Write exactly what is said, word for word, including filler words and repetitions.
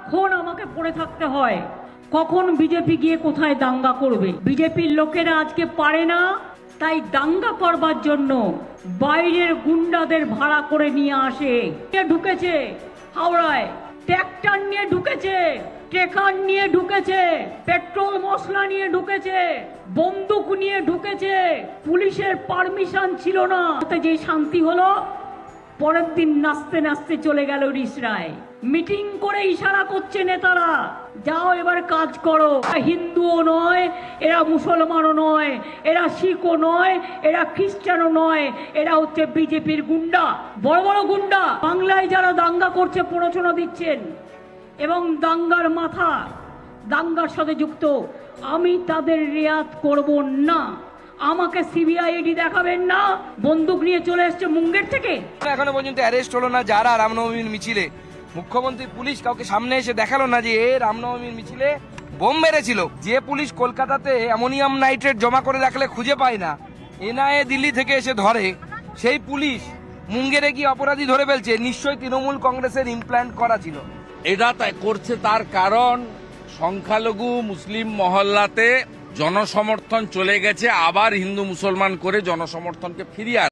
সারাক্ষণ আমাকে পড়ে থাকতে হয় কখন বিজেপি গিয়ে কোথায় দাঙ্গা করবে। বিজেপির লোকেরা আজকে পারে না, তাই দাঙ্গা করবার জন্য বাইরের গুন্ডাদের ভাড়া করে নিয়ে আসে। ঢুকেছে হাওড়ায়, ট্র্যাক্টর নিয়ে ঢুকেছে, ট্রেকার নিয়ে ঢুকেছে, পেট্রোল মশলা নিয়ে ঢুকেছে, বন্দুক নিয়ে ঢুকেছে। পুলিশের পারমিশন ছিল না, যে শান্তি হলো পরের দিন নাচতে নাচতে চলে গেল রিসরায়। মিটিং করে ইশারা করছে নেতারা, যাও এবার কাজ করো। হিন্দুও নয়, এরা মুসলমানও নয়, এরা শিখও নয়, এরা খ্রিস্টানও নয়, এরা হচ্ছে বিজেপির গুন্ডা, বড় বড় গুন্ডা। বাংলায় যারা দাঙ্গা করছে প্ররোচনা দিচ্ছেন এবং দাঙ্গার মাথা, দাঙ্গার সাথে যুক্ত, আমি তাদের রেয়াত করব না। আমাকে সিবিআই ইডি দেখাবেন না। বন্দুক নিয়ে চলে এসছে মুঙ্গের থেকে। এখনো পর্যন্ত অ্যারেস্ট হলো না যারা রামনবমীর মিছিলে, মুখ্যমন্ত্রী পুলিশ কাউকে সামনে এসে দেখালো না যে এ রামনবমীর মিছিলে বোম মেরেছিল। যে পুলিশ কলকাতাতে অ্যামোনিয়াম নাইট্রেট জমা করে রাখলে খুঁজে পায় না, এনআইএ দিল্লি থেকে এসে ধরে, সেই পুলিশ মুঙ্গেরে কি অপরাধী ধরে ফেলছে, নিশ্চয়ই তৃণমূল কংগ্রেসের ইমপ্ল্যান্ট করা ছিল। এটা তাই করছে, তার কারণ সংখ্যালঘু মুসলিম মহল্লাতে জনসমর্থন চলে গেছে, আবার হিন্দু মুসলমান করে জনসমর্থনকে ফিরিয়ে